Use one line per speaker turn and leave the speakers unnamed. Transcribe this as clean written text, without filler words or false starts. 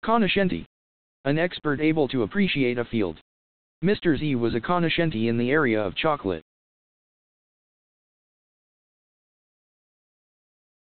Cognoscente. An expert able to appreciate a field. Mr. Z was a cognoscente in the area of chocolate.